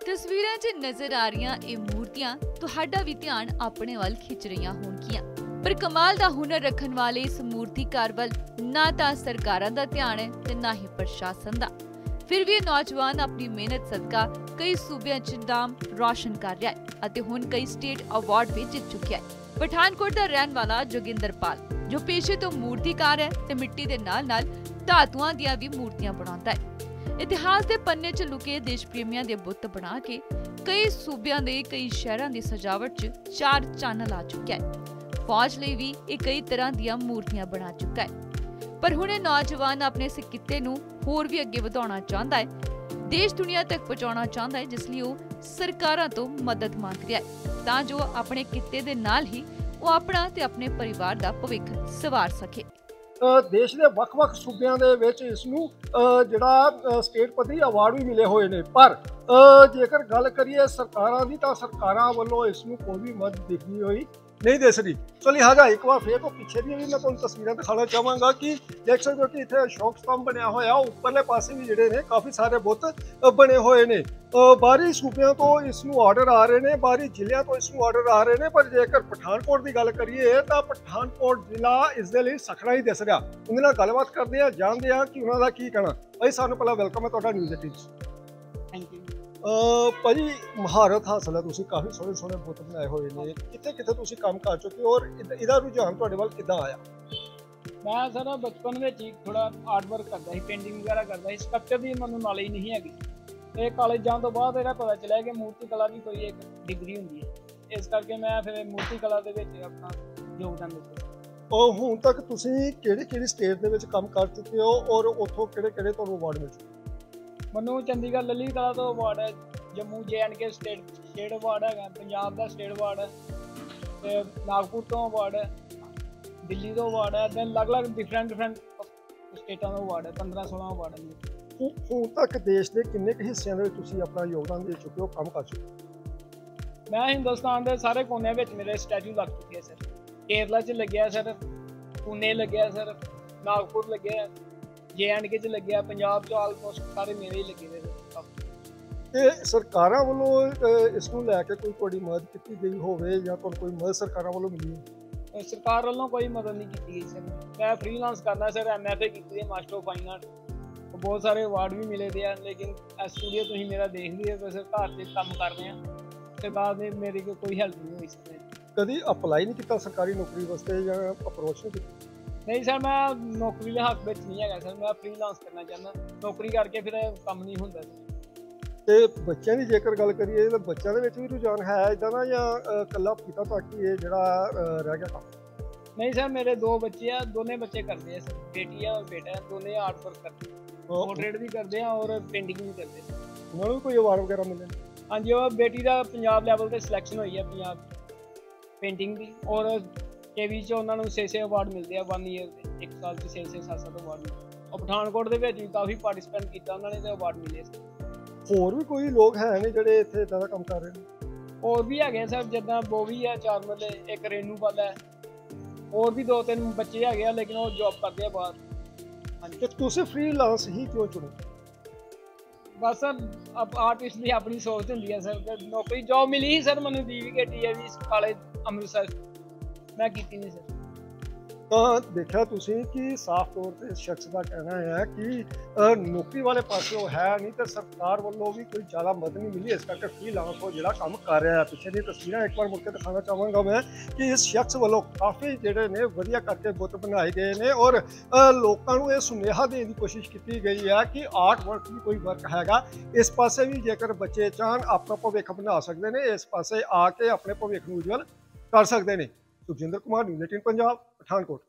ਤਸਵੀਰਾਂ 'ਚ ਨਜ਼ਰ ਆ ਰਹੀਆਂ ਇਹ ਮੂਰਤੀਆਂ ਤੁਹਾਡਾ ਵੀ ਧਿਆਨ ਆਪਣੇ ਵੱਲ ਖਿੱਚ ਰਹੀਆਂ ਹੋਣਗੀਆਂ। ਪਰ ਕਮਾਲ ਦਾ ਹੁਨਰ ਰੱਖਣ ਵਾਲੇ ਇਸ ਮੂਰਤੀਕਾਰ ਵੱਲ ਨਾ ਤਾਂ ਸਰਕਾਰਾਂ ਦਾ ਧਿਆਨ ਹੈ ਤੇ ਨਾ ਹੀ ਪ੍ਰਸ਼ਾਸਨ ਦਾ। ਫਿਰ ਵੀ ਇਹ ਨੌਜਵਾਨ ਆਪਣੀ ਮਿਹਨਤ ਸਦਕਾ ਕਈ ਸੂਬਿਆਂ 'ਚ ਨਾਮ ਰੌਸ਼ਨ ਕਰ ਰਿਹਾ ਹੈ ਅਤੇ ਹੁਣ ਕਈ ਸਟੇਟ ਅਵਾਰਡ ਵੀ ਜਿੱਤ ਚੁੱਕਿਆ ਹੈ। ਪਠਾਨਕੋਟ ਦਾ ਰਹਿਣ ਵਾਲਾ ਜੋਗਿੰਦਰਪਾਲ ਜੋ ਪੇਸ਼ੇ ਤੋਂ ਮੂਰਤੀਕਾਰ ਹੈ ਤੇ ਮਿੱਟੀ ਦੇ ਨਾਲ-ਨਾਲ ਧਾਤੂਆਂ ਦੀਆਂ ਵੀ ਮੂਰਤੀਆਂ ਬਣਾਉਂਦਾ ਹੈ। ਇਤਿਹਾਸ ਦੇ ਪੰਨੇ 'ਚ ਲੁਕੇ ਦੇਸ਼ ਪ੍ਰੇਮੀਆਂ ਦੇ ਬੁੱਤ ਬਣਾ ਕੇ ਕਈ ਸੂਬਿਆਂ ਦੇ ਕਈ ਸ਼ਹਿਰਾਂ ਦੀ ਸਜਾਵਟ 'ਚ ਚਾਰ ਚੰਨ ਲਾ ਚੁੱਕਿਆ ਹੈ। ਫੌਜ ਲਈ ਵੀ ਇਹ ਕਈ ਤਰ੍ਹਾਂ ਦੀਆਂ ਮੂਰਤੀਆਂ ਬਣਾ ਚੁੱਕਾ ਹੈ। ਪਰ ਹੁਣ ਇਹ ਨੌਜਵਾਨ ਆਪਣੇ ਇਸ ਕਿੱਤੇ ਨੂੰ ਹੋਰ ਵੀ ਅੱਗੇ ਵਧਾਉਣਾ ਚਾਹੁੰਦਾ ਹੈ, ਦੇਸ਼ ਦੁਨੀਆ ਤੱਕ ਪਹੁੰਚਾਉਣਾ ਚਾਹੁੰਦਾ ਹੈ, ਜਿਸ ਲਈ ਉਹ ਸਰਕਾਰਾਂ ਤੋਂ ਮਦਦ ਮੰਗ ਰਿਹਾ ਹੈ ਤਾਂ ਜੋ ਆਪਣੇ ਕਿੱਤੇ ਦੇ ਨਾਲ ਹੀ ਉਹ ਆਪਣਾ ਤੇ ਆਪਣੇ ਪਰਿਵਾਰ ਦਾ ਭਵਿੱਖ ਸੰਵਾਰ ਸਕੇ। ਦੇਸ਼ ਦੇ ਵੱਖ-ਵੱਖ ਸੂਬਿਆਂ ਦੇ ਵਿੱਚ ਇਸ ਨੂੰ ਜਿਹੜਾ ਸਟੇਟ ਪੱਧਰੀ ਅਵਾਰਡ ਵੀ ਮਿਲੇ ਹੋਏ ਨੇ, ਪਰ ਜੇਕਰ ਗੱਲ ਕਰੀਏ ਸਰਕਾਰਾਂ ਦੀ ਤਾਂ ਸਰਕਾਰਾਂ ਵੱਲੋਂ ਇਸ ਨੂੰ ਕੋਈ ਵੀ ਮਦਦ ਦਿਖਦੀ ਹੋਈ ਨਹੀਂ ਦਿਸ ਰਹੀ। ਸੋ ਲਿਹਾਜ਼ਾ ਇੱਕ ਵਾਰ ਫੇਰ ਤੋਂ ਪਿੱਛੇ ਦੀਆਂ ਵੀ ਮੈਂ ਤੁਹਾਨੂੰ ਤਸਵੀਰਾਂ ਦਿਖਾਉਣਾ ਚਾਹਾਂਗਾ ਕਿ ਦੇਖ ਸਕਦੇ ਹੋ ਕਿ ਇੱਥੇ ਅਸ਼ੋਕ ਸਤੰਭ ਬਣਿਆ ਹੋਇਆ, ਉੱਪਰਲੇ ਪਾਸੇ ਵੀ ਜਿਹੜੇ ਨੇ ਕਾਫੀ ਸਾਰੇ ਬੁੱਤ ਬਣੇ ਹੋਏ ਨੇ। ਬਾਹਰੀ ਸੂਬਿਆਂ ਤੋਂ ਇਸ ਨੂੰ ਆਰਡਰ ਆ ਰਹੇ ਨੇ, ਬਾਹਰੀ ਜ਼ਿਲ੍ਹਿਆਂ ਤੋਂ ਇਸ ਨੂੰ ਆਰਡਰ ਆ ਰਹੇ ਨੇ, ਪਰ ਜੇਕਰ ਪਠਾਨਕੋਟ ਦੀ ਗੱਲ ਕਰੀਏ ਤਾਂ ਪਠਾਨਕੋਟ ਜ਼ਿਲ੍ਹਾ ਇਸ ਦੇ ਲਈ ਸਖਣਾ ਹੀ ਦਿਸ ਰਿਹਾ। ਉਹਦੇ ਨਾਲ ਗੱਲਬਾਤ ਕਰਦੇ ਆ, ਜਾਣਦੇ ਆ ਕਿ ਉਹਨਾਂ ਦਾ ਕੀ ਕਹਿਣਾ। ਭਾਈ ਸਾਨੂੰ ਪਹਿਲਾਂ ਵੈਲਕਮ ਹੈ ਤੁਹਾਡਾ ਨਿਊਜ਼ 18 'ਚ। ਥੈਂਕ ਯੂ ਭਾਜੀ, ਮਹਾਰਤ ਹਾਸਲ ਹੈ, ਤੁਸੀਂ ਕਾਫੀ ਸੋਹਣੇ ਬੁੱਤ ਬਣਾਏ ਹੋਏ ਨੇ, ਕਿੱਥੇ ਤੁਸੀਂ ਕੰਮ ਕਰ ਚੁੱਕੇ ਹੋ ਔਰ ਇਹਦਾ ਰੁਝਾਨ ਤੁਹਾਡੇ ਵੱਲ ਕਿੱਦਾਂ ਆਇਆ? ਮੈਂ ਸਰ ਬਚਪਨ ਵਿੱਚ ਹੀ ਥੋੜਾ ਆਰਟ ਵਰਕ ਕਰਦਾ ਸੀ, ਪੇਂਟਿੰਗ ਵਗੈਰਾ ਕਰਦਾ ਸੀ। ਸਕਲਪਚਰ ਦੀ ਮੈਨੂੰ ਨੌਲੇਜ ਨਹੀਂ ਹੈਗੀ ਤੇ ਕਾਲਜ ਜਾਣ ਤੋਂ ਬਾਅਦ ਇਹਦਾ ਪਤਾ ਚੱਲਿਆ ਕਿ ਮੂਰਤੀ ਕਲਾ ਦੀ ਕੋਈ ਇੱਕ ਡਿਗਰੀ ਹੁੰਦੀ ਹੈ, ਇਸ ਕਰਕੇ ਮੈਂ ਫਿਰ ਮੂਰਤੀ ਕਲਾ ਦੇ ਵਿੱਚ ਆਪਣਾ ਯੋਗਦਾਨ ਦਿੱਤਾ। ਹੁਣ ਤੱਕ ਤੁਸੀਂ ਕਿਹੜੀ ਸਟੇਟ ਦੇ ਵਿੱਚ ਕੰਮ ਕਰ ਚੁੱਕੇ ਹੋ ਔਰ ਉੱਥੋਂ ਕਿਹੜੇ ਤੁਹਾਨੂੰ ਅਵਾਰਡ ਮਿਲ ਚੁੱਕੇ? ਮੈਨੂੰ ਚੰਡੀਗੜ੍ਹ ਲਲਿਤ ਕਲਾ ਤੋਂ ਅਵਾਰਡ ਹੈ, ਜੰਮੂ JNK ਸਟੇਟ ਅਵਾਰਡ ਹੈਗਾ, ਪੰਜਾਬ ਦਾ ਸਟੇਟ ਅਵਾਰਡ ਹੈ ਤੇ ਨਾਗਪੁਰ ਤੋਂ ਅਵਾਰਡ ਹੈ, ਦਿੱਲੀ ਤੋਂ ਅਵਾਰਡ ਹੈ, ਦੈਨ ਅਲੱਗ-ਅਲੱਗ ਡਿਫਰੈਂਟ ਸਟੇਟਾਂ ਦਾ ਅਵਾਰਡ ਹੈ। 15-16 ਅਵਾਰਡ ਹੈ। ਹੁਣ ਤੱਕ ਦੇਸ਼ ਦੇ ਕਿੰਨੇ ਕੁ ਹਿੱਸਿਆਂ ਦੇ ਵਿੱਚ ਤੁਸੀਂ ਆਪਣਾ ਯੋਗਦਾਨ ਦੇ ਚੁੱਕੇ ਹੋ, ਕੰਮ ਕਰ ਚੁੱਕੇ ਹੋ? ਮੈਂ ਹਿੰਦੁਸਤਾਨ ਦੇ ਸਾਰੇ ਕੋਨਿਆਂ ਵਿੱਚ ਮੇਰੇ ਸਟੈਚੂ ਲੱਗ ਚੁੱਕੇ ਸਰ। ਕੇਰਲਾ 'ਚ ਲੱਗਿਆ ਸਰ, ਪੁਣੇ ਲੱਗਿਆ ਸਰ, ਨਾਗਪੁਰ ਲੱਗਿਆ, JNK 'ਚ ਲੱਗਿਆ, ਪੰਜਾਬ 'ਚ ਆਲਮੋਸਟ ਸਾਰੇ ਮੇਰੇ ਹੀ ਲੱਗੇ ਨੇ। ਤੇ ਸਰਕਾਰਾਂ ਵੱਲੋਂ ਇਸ ਨੂੰ ਲੈ ਕੇ ਕੋਈ ਤੁਹਾਡੀ ਮਦਦ ਕੀਤੀ ਗਈ ਹੋਵੇ ਜਾਂ ਤੁਹਾਨੂੰ ਕੋਈ ਮਦਦ ਸਰਕਾਰਾਂ ਵੱਲੋਂ ਮਿਲੀ ਹੈ? ਸਰਕਾਰ ਵੱਲੋਂ ਕੋਈ ਮਦਦ ਨਹੀਂ ਕੀਤੀ ਗਈ ਸਰ। ਮੈਂ ਫ੍ਰੀਲਾਂਸ ਕਰਦਾ ਸਰ, MFA ਕੀਤੀ ਹੈ, ਮਾਸਟਰ ਆਫ ਫਾਈਨ ਆਰਟ। ਬਹੁਤ ਸਾਰੇ ਅਵਾਰਡ ਵੀ ਮਿਲੇ ਦੇ ਆ, ਲੇਕਿਨ ਸਟੂਡੀਓ ਤੁਸੀਂ ਮੇਰਾ ਦੇਖ ਲਈਏ ਤਾਂ ਸਰ ਘਰ 'ਚ ਕੰਮ ਕਰ ਰਹੇ ਹਾਂ, ਸਰਕਾਰ ਨੇ ਮੇਰੀ ਕੋਈ ਹੈਲਪ ਨਹੀਂ ਹੋਈ ਸਰ। ਕਦੀ ਅਪਲਾਈ ਨਹੀਂ ਕੀਤਾ ਸਰਕਾਰੀ ਨੌਕਰੀ ਵਾਸਤੇ ਜਾਂ ਅਪਰੋਚ ਨਹੀਂ ਕੀਤੀ? ਨਹੀਂ ਸਰ, ਮੈਂ ਨੌਕਰੀ ਦੇ ਹੱਕ ਵਿੱਚ ਨਹੀਂ ਹੈਗਾ ਸਰ। ਮੈਂ ਫ੍ਰੀਲਾਂਸ ਕਰਨਾ ਚਾਹੁੰਦਾ, ਨੌਕਰੀ ਕਰਕੇ ਫਿਰ ਕੰਮ ਨਹੀਂ ਹੁੰਦਾ ਸਰ। ਤੇ ਬੱਚਿਆਂ ਦੀ ਜੇਕਰ ਗੱਲ ਕਰੀਏ ਤਾਂ ਬੱਚਿਆਂ ਦੇ ਵਿੱਚ ਵੀ ਰੁਝਾਨ ਹੈ ਇੱਦਾਂ ਦਾ ਜਾਂ ਇਕੱਲਾ ਪਿਤਾ ਤੱਕ ਹੀ ਇਹ ਜਿਹੜਾ ਰਹਿ ਗਿਆ ਕੰਮ? ਨਹੀਂ ਸਰ, ਮੇਰੇ 2 ਬੱਚੇ ਆ, ਦੋਨੇ ਬੱਚੇ ਕਰਦੇ ਆ ਸਰ, ਬੇਟੀ ਆ ਔਰ ਬੇਟਾ ਹੈ, ਦੋਨੇ ਆਰਟ ਵਰਕ ਕਰਦੇ, ਪੋਰਟਰੇਟ ਵੀ ਕਰਦੇ ਆ ਔਰ ਪੇਂਟਿੰਗ ਵੀ ਕਰਦੇ ਸਰ। ਉਹਨਾਂ ਨੂੰ ਕੋਈ ਅਵਾਰਡ ਵਗੈਰਾ ਮਿਲੇ? ਹਾਂਜੀ, ਉਹ ਬੇਟੀ ਦਾ ਪੰਜਾਬ ਲੈਵਲ ਤੇ ਸਿਲੈਕਸ਼ਨ ਹੋਈ ਹੈ ਪੰਜਾਬ ਪੇਂਟਿੰਗ ਦੀ, ਔਰ KV 'ਚ ਉਹਨਾਂ ਨੂੰ 6 ਅਵਾਰਡ ਮਿਲਦੇ ਆ 1 ਈਅਰ ਦੇ, 1 ਸਾਲ 'ਚ 6-7 ਅਵਾਰਡ ਮਿਲਦੇ। ਉਹ ਪਠਾਨਕੋਟ ਦੇ ਵਿੱਚ ਵੀ ਕਾਫੀ ਪਾਰਟੀਸਪੇਟ ਕੀਤਾ ਉਹਨਾਂ ਨੇ ਤੇ ਅਵਾਰਡ ਮਿਲੇ ਸਰ। ਹੋਰ ਵੀ ਕੋਈ ਲੋਕ ਹੈ ਨੇ ਜਿਹੜੇ ਇੱਥੇ ਇੱਦਾਂ ਦਾ ਕੰਮ ਕਰ ਰਹੇ ਨੇ? ਹੋਰ ਵੀ ਹੈਗੇ ਸਰ, ਜਿੱਦਾਂ ਬੋਵੀ ਹੈ, 4 ਮਰਲੇ, ਇੱਕ ਰੇਨੂਪਾਲ ਹੈ, ਹੋਰ ਵੀ 2-3 ਬੱਚੇ ਹੈਗੇ ਆ, ਲੇਕਿਨ ਉਹ ਜੌਬ ਕਰਦੇ ਆ ਬਾਹਰ। ਹਾਂਜੀ। ਤੇ ਤੁਸੀਂ ਫ੍ਰੀਲਾਂਸ ਹੀ ਕਿਉਂ ਚੁਣੇ? ਬਸ ਸਰ ਆਰਟਿਸਟ ਦੀ ਆਪਣੀ ਸੋਚ ਹੁੰਦੀ ਹੈ ਸਰ। ਨੌਕਰੀ ਜੌਬ ਮਿਲੀ ਸੀ ਸਰ ਮੈਨੂੰ DVK ਕਾਲਜ ਅੰਮ੍ਰਿਤਸਰ, ਮੈਂ ਕੀਤੀ ਨਹੀਂ ਸਰ। ਤਾਂ ਦੇਖਿਆ ਤੁਸੀਂ ਕਿ ਸਾਫ਼ ਤੌਰ ਤੇ ਇਸ ਸ਼ਖਸ ਦਾ ਕਹਿਣਾ ਹੈ ਕਿ ਨੌਕਰੀ ਵਾਲੇ ਪਾਸੇ ਉਹ ਹੈ ਨਹੀਂ ਤੇ ਸਰਕਾਰ ਵੱਲੋਂ ਵੀ ਕੋਈ ਜ਼ਿਆਦਾ ਮਦਦ ਨਹੀਂ ਮਿਲੀ, ਇਸ ਕਰਕੇ ਫ੍ਰੀਲਾਂਸ ਉਹ ਜਿਹੜਾ ਕੰਮ ਕਰ ਰਿਹਾ ਹੈ। ਪਿੱਛੇ ਦੀਆਂ ਤਸਵੀਰਾਂ ਇੱਕ ਵਾਰ ਮੁੜ ਕੇ ਦਿਖਾਉਣਾ ਚਾਹਾਂਗਾ ਮੈਂ ਕਿ ਇਸ ਸ਼ਖਸ ਵੱਲੋਂ ਕਾਫੀ ਜਿਹੜੇ ਨੇ ਵਧੀਆ ਕਰਕੇ ਬੁੱਤ ਬਣਾਏ ਗਏ ਨੇ ਔਰ ਲੋਕਾਂ ਨੂੰ ਇਹ ਸੁਨੇਹਾ ਦੇਣ ਦੀ ਕੋਸ਼ਿਸ਼ ਕੀਤੀ ਗਈ ਹੈ ਕਿ ਆਰਟ ਵਰਕ ਵੀ ਕੋਈ ਵਰਕ ਹੈਗਾ। ਇਸ ਪਾਸੇ ਵੀ ਜੇਕਰ ਬੱਚੇ ਚਾਹਣ ਆਪਣਾ ਭਵਿੱਖ ਬਣਾ ਸਕਦੇ ਨੇ, ਇਸ ਪਾਸੇ ਆ ਕੇ ਆਪਣੇ ਭਵਿੱਖ ਨੂੰ ਉਜਵਲ ਕਰ ਸਕਦੇ ਨੇ। ਸੁਖਜਿੰਦਰ ਕੁਮਾਰ, ਨਿਊਜ਼ 18 ਪੰਜਾਬ, ਪਠਾਨਕੋਟ।